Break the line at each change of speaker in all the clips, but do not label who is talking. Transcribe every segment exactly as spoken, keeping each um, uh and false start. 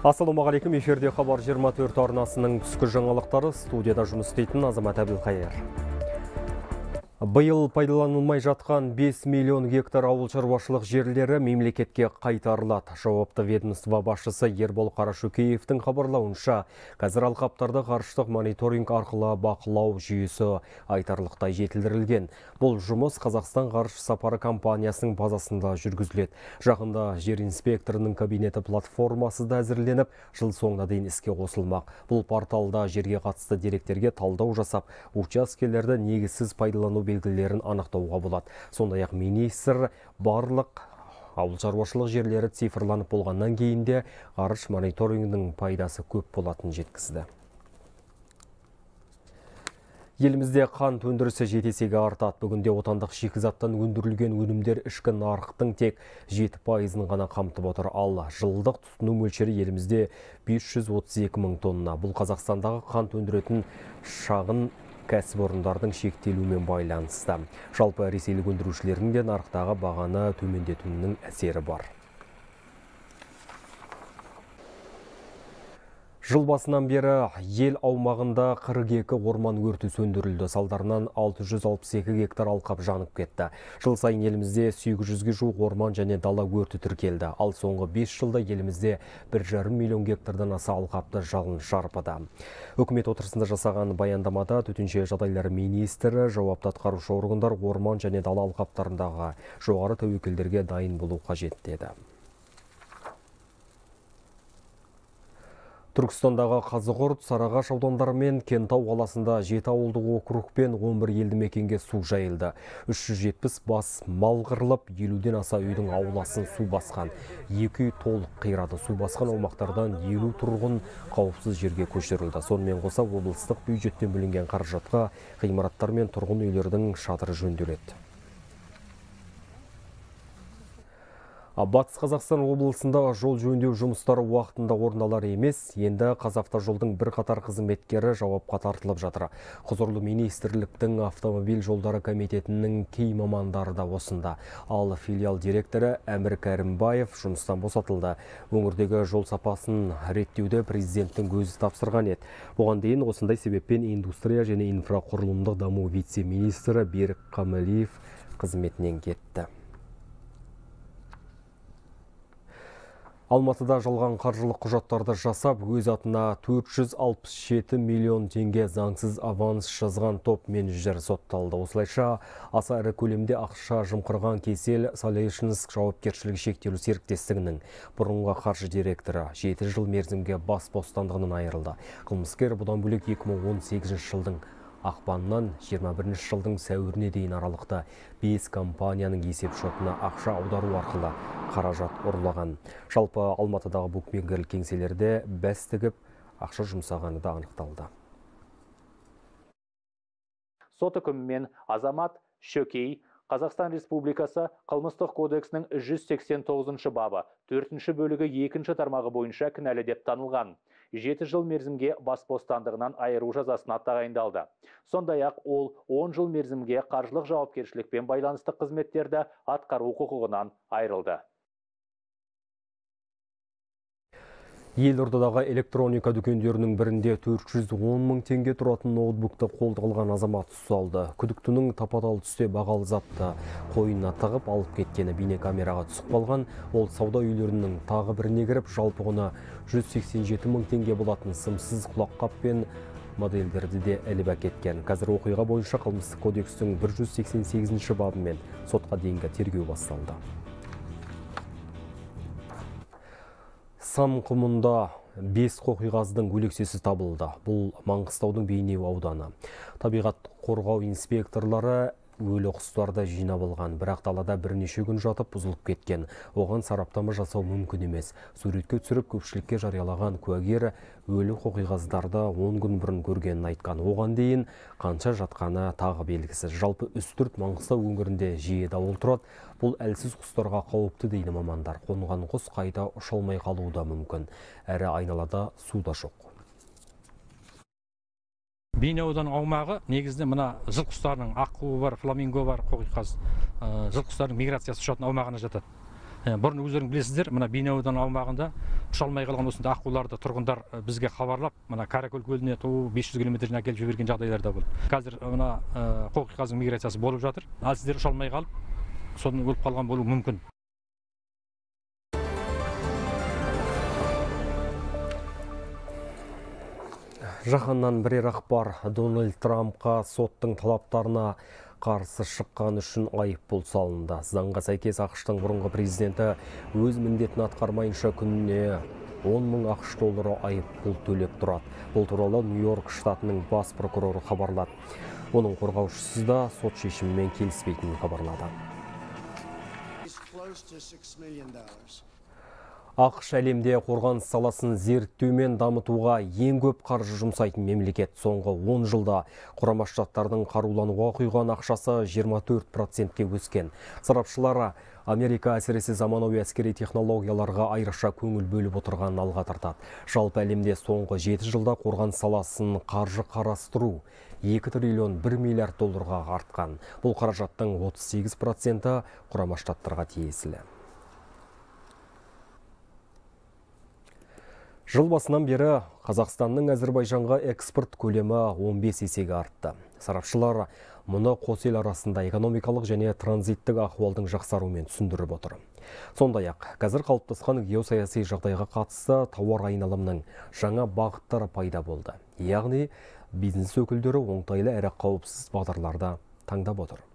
Ассалаумағалейкум, эфирде хабар жиырма төрт арнасының түскі жаңалықтары, студияда жұмыс істейтін Азамат Әбілқайыр. Биыл пайдаланылмай жатқан бес миллион гектар ауыл шаруашылық жерлері мемлекетке қайтарылады. Жауапты ведомство басшысы Ербол Қарашөкеевтің хабарлауынша, қазір алқаптарды ғарыштық мониторинг арқылы бақылау жүйесі айтарлықтай жетілдірілген. Бұл жұмыс Қазақстан ғарыш сапары компаниясының базасында жүргізіледі. Жақында жер инспекторының кабинеті платформасы да әзірленіп, жыл соңына дейін іске қосылмақ. Бұл порталда жерге қатысты деректерге талдау жасап, учаскелерді негізсіз пайдалану белгілерін анықтауға болады. Сондай-ақ министр барлық ауыл шаруашылық жерлері цифрланып болғаннан кейін де ғарыш мониторингінің пайдасы көп болатынын жеткізді. Елімізде қант өндірісі жеті есеге артады. Бүгінде отандық шикізаттан өндірілген өнімдер ішкі нарықтың тек жеті пайызын ғана қамтып отыр. Ал жылдық тұтыну мөлшері елімізде бес жүз отыз екі мың тонна. Бұл Қазақстандағы қант өндіретін шағын кәсіпорындардың шектелуімен байланысты. Жалпы ресейлік өндірушілердің де нарықтағы бағаны төмендетуінің әсері бар. Жыл басынан бері ел аумағында қырық екі орман өрті сөндірілді. Салдарынан алты жүз алпыс екі гектар алқап жанып кетті. Жыл сайын елімізде сегіз жүзге жуық орман және дала өрті тіркелді. Ал соңғы бес жылда елімізде бір жарым миллион гектардан аса алқапты жалын шарпыды. Үкімет отырысында жасаған баяндамада төтенше жағдайлар министрі жауапты атқарушы органдар орман және дала алқаптарындағы жоғары тәуекелдерге дайын болу қажет деді. Түркістандағы Қазығұрт, Сарыағаш аудандары мен Кентау қаласында жеті ауылдық округ пен он бір елді мекенге су жайылды. үш жүз жетпіс бас мал қырылып, елуден аса үйдің ауласын су басқан. Екі үй толық қирады. Су басқан аумақтардан елу тұрғын қауіпсіз жерге көшірілді. Сонымен қоса облыстық бюджеттен бөлінген қаражатқа ғимараттар мен тұрғын үйлердің шатыры жөнделеді. Батыс Қазақстан облысында жол жөндеу жұмыстары уақытында орын алар емес, енді Қазавтожолдың бір қатар қызметкері жауапқа тартылып жатыр. Құзырлы министрліктің автомобиль жолдары комитетінің кей мамандары да осында. Ал филиал директоры Әмір Кәрімбаев жұмыстан босатылды. Өңірдегі жол сапасын реттеуді президенттің өзі тапсырған еді. Бұған дейін осындай себеппен индустрия және инфрақұрылымдық даму вице-министрі Берік Қамалиев қызметінен кетті. Алматыда жалған қаржылық құжаттарды жасап, өз атына төрт жүз алпыс жеті миллион теңге заңсыз аванс жазған топ менеджер сотталды. Осылайша аса ірі көлемде ақша жымқырған Кесел Solutions жауапкершілігі шектеулі серіктестігінің бұрынғы қаржы директоры жеті жыл мерзімге бас бостандығынан айырылды. Қылмыскер бұдан бөлек екі мың он сегізінші жылдың ақпаннан жиырма бірінші жылдың сәуіріне дейін аралықта бес компанияның есеп шотына ақша аудару арқылы қаражат ұрлаған. Жалпы Алматыдағы букмекерлік кеңселерде бәс тігіп ақша жұмсағаны да анықталды.
Сот үкімімен Азамат Шөкей Қазақстан Республикасы Қылмыстық кодексінің жүз сексен тоғызыншы бабы төртінші бөлігі екінші тармағы бойынша кінәлі деп танылған. жеті жыл мерзімге бас бостандығынан айыру жазасына тағайындалды. Сондай-ақ ол он жыл мерзімге қаржылық жауапкершілікпен байланысты қызметтерді атқару құқығынан айырылды.
Елордадағы электроника дүкендерінің бірінде төрт жүз он мың теңге тұратын ноутбукты қолды қылған азамат ұсталды. Күдіктінің тапа-тал түсте бағалы затты қойнына тығып алып кеткені бейнекамераға түсіп қалған. Ол сауда үйлерінің тағы біріне кіріп, жалпы құны жүз сексен жеті мың теңге болатын сымсыз құлаққап пен модельдерді де іліп әкеткен. Қазір оқиға бойынша қылмыстық кодекстің бір жүз сексен сегізінші бабымен сотқа дейінгі тергеу басталды. Самқұмында бес қоқиғаздың өлексесі табылды. Бұл Маңғыстаудың Бейнеу ауданы. Табиғат қорғау инспекторлары өлі құстарды жинап алған, бірақ далада бірнеше күн жатып бұзылып кеткен. Оған сараптама жасау мүмкін емес. Суретке түсіріп көпшілікке жариялаған куәгер өлі қоқиғаздарды он күн бұрын көргенін айтқан. Оған дейін қанша жатқаны тағы белгісіз. Жалпы үстірт Маңғыстау өңірінде жиі дауыл тұрады. Бұл әлсіз құстарға қауіпті дейді мамандар. Қонған құс қайта ұша алмай қалуы да мүмкін. Әрі айналада су да жоқ.
Бейнеудан аумағы негізде мына жыл құстарының аққуы бар, фламинго бар, қоқиқаз. Жыл құстарының миграциясы ұшатын аумағына жатады. Бұрын өздерің білесіздер, мына Бейнеу аумағында ұша алмай қалған осындай аққуларды тұрғындар бізге хабарлап, мына Қаракөл көліне туу бес жүз километрден әкеліп жіберген жағдайлар да болды. Қазір мына қоқиқаздың миграциясы болып жатыр. Ал сіздер ұша алмай қалып, содан өліп қалған болуы мүмкін.
Жаһаннан бірер ақпар. Дональд Трампқа соттың талаптарына қарсы шыққан үшін айыппұл салынды. Заңға сәйкес ақш-тың бұрынғы президенті өз міндетін атқармайынша күніне он мың ақш доллары айыппұл төлеп тұрады. Бұл туралы Нью-Йорк штатының бас прокуроры хабарлады. Оның қорғаушысы да сот шешімімен келіспейтінін хабарлады. ақш әлемде қорғаныс саласын зерттеу мен дамытуға ең көп қаржы жұмсайтын мемлекет. Соңғы он жылда Құрама Штаттардың қарулануға құйған ақшасы жиырма төрт процентке өскен. Сарапшылар Америка әсіресе заманауи әскери технологияларға айрықша көңіл бөліп отырғанын алға тартады. Жалпы әлемде соңғы жеті жылда қорғаныс саласын қаржы қарастыру екі триллион бір миллиард долларға артқан. Бұл қаражаттың отыз сегіз проценті Құрама Штаттарға тиесілі. Жыл басынан бері Қазақстанның Әзербайжанға экспорт көлемі он бес есеге артты. Сарапшылар мұны қос ел арасында экономикалық және транзиттік ахуалдың жақсаруымен түсіндіріп отыр. Сондай-ақ, қазір қалыптасқан геосаяси жағдайға қатысты тауар айналымның жаңа бағыттары пайда болды. Яғни, бизнес өкілдері оңтайлы әрі қауіпсіз бағдарларды таңдап отыр.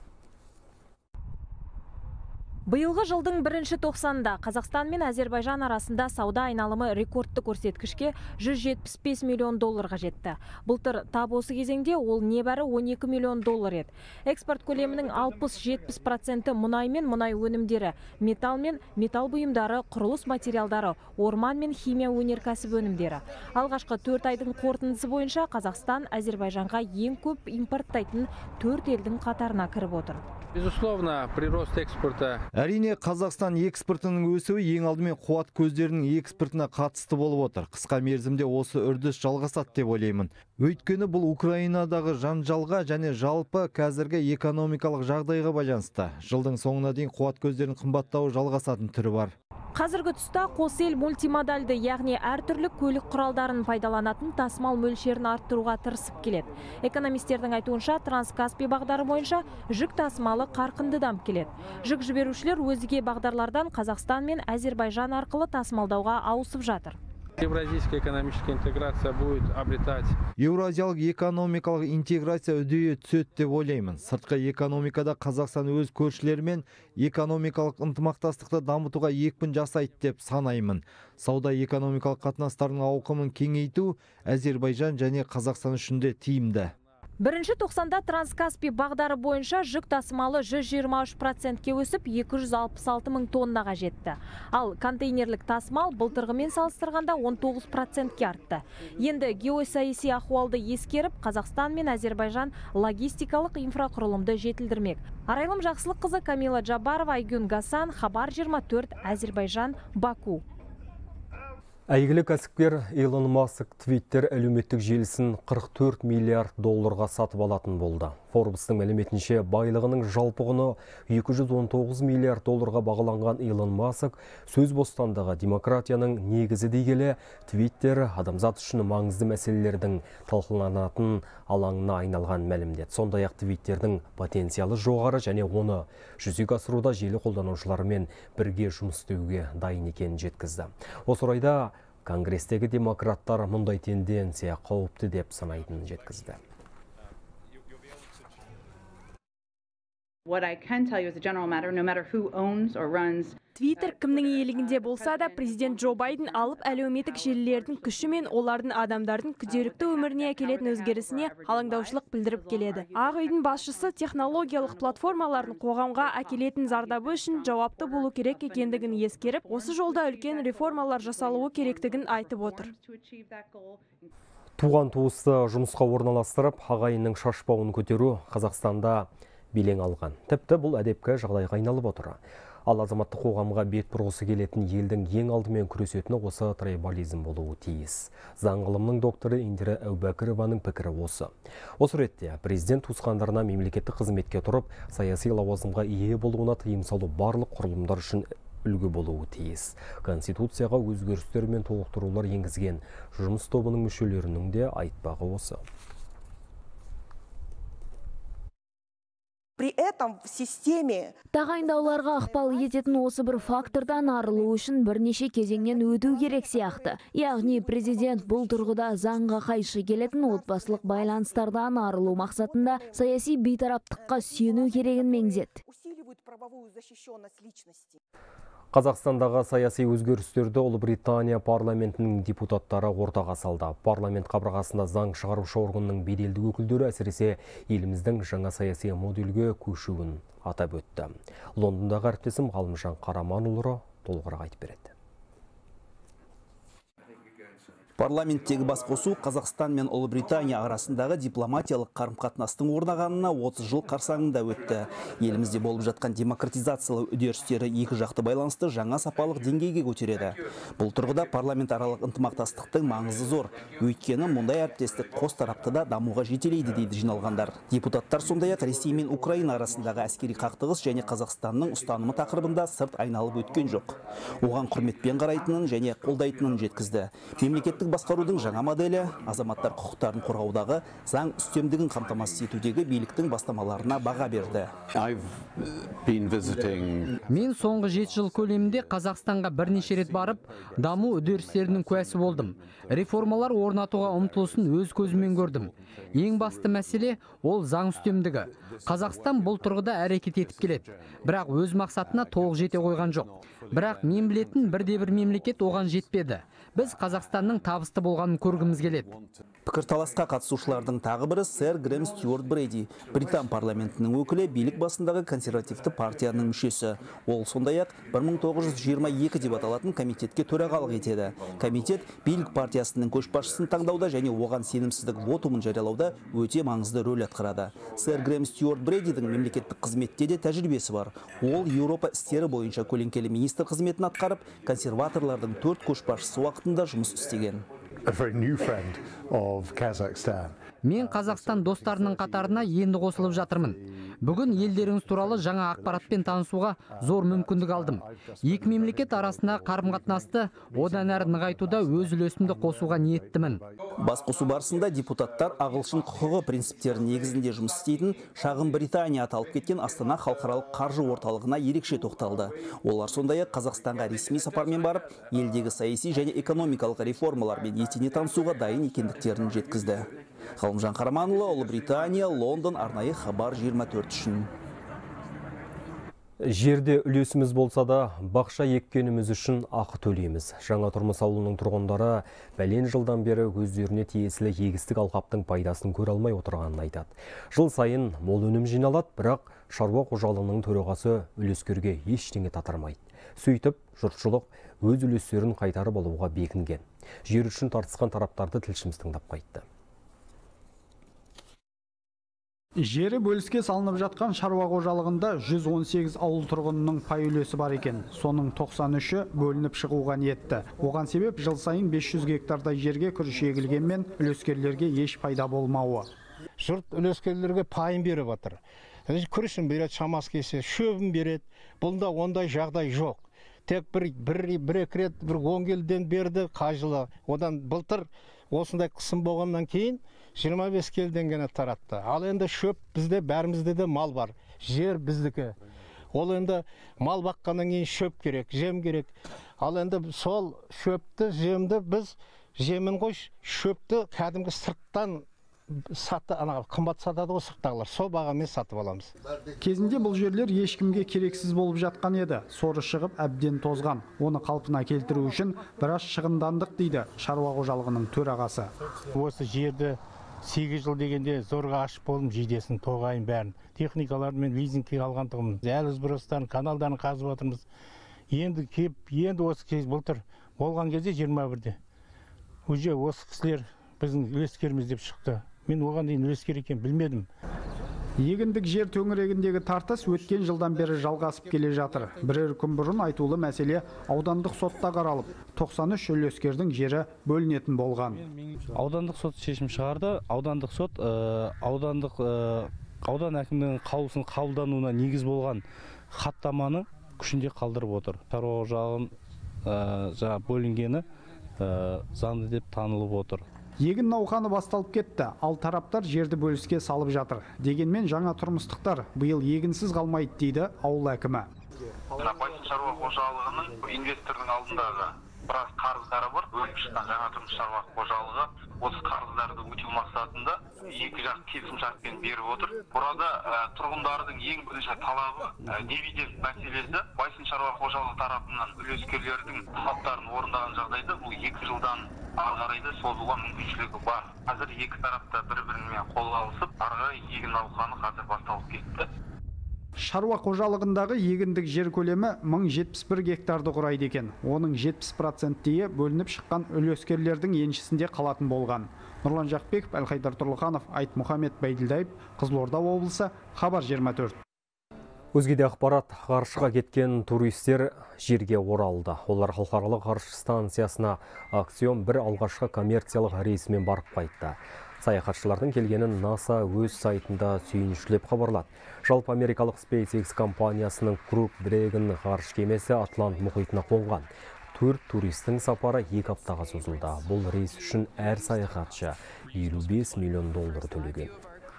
Биылғы жылдың бірінші тоқсанында Қазақстан мен Әзербайжан арасында сауда айналымы рекордты көрсеткішке жүз жетпіс бес миллион долларға жетті. Былтыр тап осы кезеңде ол небәрі он екі миллион доллар еді. Экспорт көлемінің алпыс жетпіс проценті мұнай мен мұнай өнімдері, металл мен металл бұйымдары, құрылыс материалдары, орман мен химия өнеркәсібі өнімдері. Алғашқы төрт айдың қорытындысы бойынша Қазақстан Әзербайжанға ең көп импорттайтын төрт елдің қатарына кіріп отыр.
Безусловно, прирост экспорта.
Әрине, Қазақстан экспортының өсуі ең алдымен қуат көздерінің экспортына қатысты болып отыр. Қысқа мерзімде осы үрдіс жалғасады деп ойлаймын. Өйткені бұл Украинадағы жанжалға және жалпы қазіргі экономикалық жағдайға байланысты. Жылдың соңына дейін қуат көздерінің қымбаттауы жалғасатын түрі бар.
Қазіргі тұста қос ел мультимодальды, яғни әртүрлі көлік құралдарын пайдаланатын тасымал мөлшерін арттыруға тырысып келеді. Экономистердің айтуынша, Транскаспий бағдары бойынша жүк тасымалы қарқынды дамып келеді. Жүк жіберушілер өзге бағдарлардан Қазақстан мен Әзербайжан арқылы тасымалдауға ауысып жатыр.
Евразийская экономическая интеграция будет обретать.
Еуразиялық экономикалық интеграция үдейі түседі деп ойлаймын. Сыртқы экономикада Қазақстан өз көршілерімен экономикалық ынтымақтастықты дамытуға екпін жасайды деп санаймын. Сауда экономикалық қатынастардың ауқымын кеңейту Әзербайжан және Қазақстан үшін де тиімді.
Бірінші тоқсанда Транскаспий бағдары бойынша жүк тасымалы жүз жиырма үш процентке өсіп екі жүз алпыс алты мың тоннаға жетті. Ал контейнерлік тасымал былтырғымен салыстырғанда он тоғыз процентке артты. Енді геосаяси ахуалды ескеріп, Қазақстан мен Әзербайжан логистикалық инфрақұрылымды жетілдірмек. Арайлым Жақсылыққызы, Камила Джабарова, Айгүн Гасан, Хабар жиырма төрт, Әзербайжан, Баку.
Әйгілі кәсіпкер Илон Маск Twitter әлеуметтік желісін қырық төрт миллиард долларға сатып алатын болды. Forbes-тың мәліметінше байлығының жалпы құны екі жүз он тоғыз миллиард долларға бағаланған Илон Маск сөз бостандығы, демократияның негізі дей келе, Twitter адамзат үшін маңызды мәселелердің талқыланатын алаңына айналған мәлімдеді. Сондай-ақ Twitterдің потенциалы жоғары және оны жүзеге асыруда желі қолданушыларымен бірге жұмыс істеуге дайын екенін жеткізді. Осы орайда Конгрестегі демократтар мұндай тенденция қауіпті деп санайтынын жеткізді.
What I can tell you as a general matter, no matter who owns or runs.
Twitter кімнің иелігінде болса да, президент Джо Байден алып әлеуметтік желілердің күші мен олардың адамдардың күнделікті өміріне әкелетін өзгерісіне алаңдаушылық білдіріп келеді. Ақ үйдің басшысы технологиялық платформалардың қоғамға әкелетін зардабы үшін жауапты болу керек екендігін ескеріп, осы жолда үлкен реформалар жасалуы керектігін айтып отыр.
Туған туысты жұмысқа орналастырып, ағайынның шашбауын көтеру Қазақстанда белең алған. Тіпті бұл әдепкі жағдайға айналып отыр. Ал азаматтық қоғамға бет бұрғысы келетін елдің ең алдымен күресетіні осы трайбализм болуы тиіс. Заң ғылымының докторы Индира Әубәкірованың пікірі осы. Осы ретте президент туысқандарына мемлекеттік қызметке тұрып, саяси лауазымға ие болуына тыйым салу барлық құрылымдар үшін үлгі болуы тиіс. Конституцияға өзгерістер мен толықтырулар енгізген жұмыс тобының мүшелерінің де айтпағы осы.
При этом в системе
тағайындауларға ықпал ететін осы бір фактордан арылу үшін бірнеше кезеңнен өту керек сияқты. Яғни президент бұл тұрғыда заңға қайшы келетін отбасылық байланыстардан арылу мақсатында саяси бейтараптыққа сүйену керегін меңзеді.
Қазақстандағы саяси өзгерістерді Ұлыбритания парламентінің депутаттары ортаға салды. Парламент қабырғасында заң шығарушы органның беделді өкілдері әсіресе еліміздің жаңа саяси модельге көшуін атап өтті. Лондондағы әріптесім Ғалымжан Қараманұлы толығырақ айтып береді.
Парламенттегі басқосу Қазақстан мен Ұлыбритания арасындағы дипломатиялық қарым-қатынастың орнағанына отыз жыл қарсаңында өтті. Елімізде болып жатқан демократизациялау үдерістері екі жақты байланысты жаңа сапалық деңгейге көтереді. Бұл тұрғыда парламент аралық ынтымақтастықтың маңызы зор. Өйткені мұндай әріптестік қос тарапты да дамуға жетелейді дейді жиналғандар. Депутаттар сондай-ақ Ресей мен Украина арасындағы әскери қақтығыс және Қазақстанның ұстанымы тақырыбында сырт айналып өткен жоқ. Оған құрметпен қарайтынын және қолдайтынын жеткізді. Мемлекеттік басқарудың жаңа моделі азаматтар құқықтарын қорғаудағы заң үстемдігін қамтамасыз етудегі биліктің бастамаларына баға берді.
Мен соңғы жеті жыл көлемінде Қазақстанға бірнеше рет барып, даму үдерістерінің куәсі болдым. Реформалар орнатуға ұмтылысын өз көзіммен көрдім. Ең басты мәселе ол заң үстемдігі. Қазақстан бұл тұрғыда әрекет етіп келеді. Бірақ өз мақсатына толық жете қойған жоқ. Бірақ мен білетін бірде бір мемлекет оған жетпеді. Біз Қазақстанның табысты болғанын көргіміз келеді.
Пікірталасқа қатысушылардың тағы бірі сэр Грэм Стюарт Брэди, Британ парламентінің өкілі, билік басындағы консервативті партияның мүшесі. Ол сондай-ақ бір мың тоғыз жүз жиырма екі деп аталатын комитетке төрағалық етеді. Комитет билік партиясының көшбасшысын таңдауда және оған сенімсіздік вотумын жариялауда өте маңызды рөл атқарады. Сэр Грэм Стюарт Брэдидің мемлекеттік қызметте де тәжірибесі бар. Ол Еуропа істері бойынша көлеңкелі министр қызметін атқарып, консерваторлардың төрт көшбасшысы уақытында жұмыс істеген.
Мен Қазақстан достарының қатарына енді қосылып жатырмын. Бүгін елдеріңіз туралы жаңа ақпаратпен танысуға зор мүмкіндік алдым. Екі мемлекет арасында қарым-қатынасты одан әрі нығайтуда өз үлесімді қосуға ниеттімін.
Басқосу барысында депутаттар ағылшын құқығы принциптерінің негізінде жұмыс істейтін Шағын Британия аталып кеткен Астана халықаралық қаржы орталығына ерекше тоқталды. Олар сондай-ақ Қазақстанға ресми сапармен барып, елдегі саяси және экономикалық реформалармен етене танысуға дайын екендіктерін жеткізді. Ғалымжан Қараманұлы, Ұлыбритания, Лондон, арнайы хабар жиырма төрт үшін.
Жерде үлесіміз болса да, бақша еккеніміз үшін ақы төлейміз. Жаңа Тұрмыс ауылының тұрғындары бәлен жылдан бері өздеріне тиесілі егістік алқаптың пайдасын көре алмай отырғанын айтады. Жыл сайын мол өнім жиналады, бірақ шаруа қожалығының төрағасы үлескерге ештеңе татырмайды. Сөйтіп, жұртшылық өз үлестерін қайтарып алуға бекінген. Жер үшін тартысқан тараптарды тілшіміз тыңдап қайтты.
Жері бөліске салынып жатқан шаруа қожалығында жүз он сегіз ауыл тұрғынының пай үлесі бар екен. Соның тоқсан үші бөлініп шығуға ниетті. Оған себеп жыл сайын бес жүз гектардай жерге күріш егілгенмен үлескерлерге еш пайда болмауы.
Жұрт үлескерлерге пайын беріп жатыр. Күрішін береді, шамасы келсе, шөбін береді. Бұнда ондай жағдай жоқ. Тек бір бір бір екі рет бір он келіден берді қажылы. Одан былтыр осындай қысым болғаннан кейін жиырма бес келіден генә таратты. Ал енді шөп бізде, бәрімізде де мал бар. Жер біздікі. Ол енді мал баққаннан кейін шөп керек, жем керек. Ал енді сол шөпті, жемді біз жемін қойш, шөпті кәдімгі сырттан сатты, ана қымбат сатады ғой сырттағылар. Сол бағамен сатып аламыз.
Кезінде бұл жерлер ешкімге керексіз болып жатқан еді. Соры шығып әбден тозған. Оны қалпына келтіру үшін біраз шығындандық дейді шаруа қожалығының төрағасы.
Осы жерді сегіз жыл дегенде зорға ашып болдым, жидесін, тоғайын бәрін. Техникалармен лизингке алған тұғымыз. Әліз бұрыстарын, каналдарын қазып отырмыз. Енді кеп, енді осы кез былтыр болған кезде жиырма бірде. Уже осы кісілер біздің үлескеріміз деп шықты. Мен оған дейін үлескер екен білмедім.
Егіндік жер төңірегіндегі тартыс өткен жылдан бері жалғасып келе жатыр. Бірер күн бұрын айтулы мәселе аудандық сотта қаралып, тоқсан үш үлескердің жері бөлінетін болған.
Аудандық сот шешім шығарды. Аудандық сот аудандық аудан әкімінің қаулысының қабылдануына негіз болған хаттаманы күшінде қалдырып отыр. Шаруа қожалығын жаңа бөлінгені заңды деп танылып отыр.
Егін науқаны басталып кетті, ал тараптар жерді бөліске салып жатыр. Дегенмен жаңа тұрмыстықтар биыл егінсіз қалмайды дейді ауыл әкімі.
Байсын шаруа қожалығының инвестордың алдындағы біраз қарыздары бар. Бөліп шыққан жаңа тұрмыс шаруа қожалығы осы қарыздарды өтеу мақсатында екі жақ келісімшартпен беріп отыр. Burada тұрғындардың ең бірінші талабы дивиденд мәселесі. Байсын шаруа қожалығы тарапынан үлескерлердің талаптарын орындаған жағдайда бұл екі жылдан ары қарай созуға мүмкіншілігі бар. Қазір екі тарапта бір-бірімен қолға алысып, ары қарай егін науқаны қазір басталып кетті.
Шаруа қожалығындағы егіндік жер көлемі мың жетпіс бір гектарды құрайды екен. Оның жетпіс проценттейі бөлініп шыққан үлескерлердің еншісінде қалатын болған. Нұрлан Жақпеков, Әлхайдар Тұрлыханов, Айтмұхамед Байділдаев, Қызылорда облысы, Хабар жиырма төрт.
Өзгеде ақпарат, ғарышқа кеткен туристер жерге оралды. Олар халықаралық ғарыш станциясына Аксиом бір алғашқы коммерциялық рейсімен барып қайтты. Саяхатшылардың келгенін НАСА өз сайтында сүйіншілеп хабарлады. Жалпы америкалық SpaceX компаниясының Crew Dragon ғарыш кемесі Атлант мұхитына қонған. Төрт туристің сапары екі аптаға созылды. Бұл рейс үшін әр саяхатшы елу бес миллион доллар төлеген.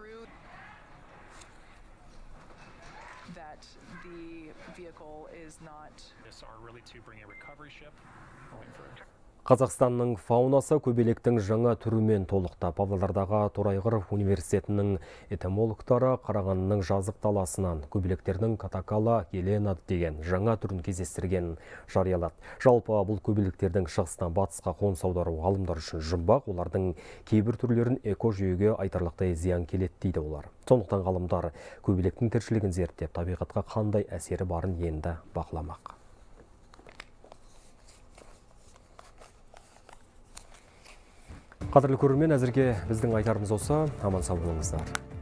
Қазақстанның фаунасы көбелектің жаңа түрімен толықты. Павлодардағы Торайғыр университетінің этомологтары Қарағандының жазық таласынан көбелектердің катакала гелена деген жаңа түрін кездестірген жариялады. Жалпы бұл көбелектердің шығыстан батысқа қоныс аудару ғалымдар үшін жұмбақ, олардың кейбір түрлерін экожүйеге айтарлықтай зиян келеді дейді олар. Сондықтан ғалымдар көбелектің тіршілігін зерттеп, табиғатқа қандай әсері барын енді бақыламақ. Қадірлі көрермен, әзірге біздің айтарымыз осы. Аман сау болыңыздар.